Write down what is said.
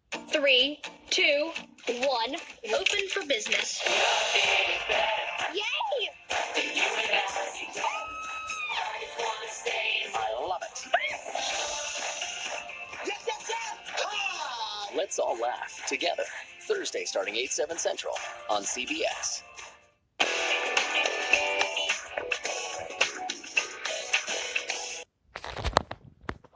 3, 2, 1. Open for business. Yay! I love it. Let's all laugh together. Thursday starting 8/7 Central on CBS.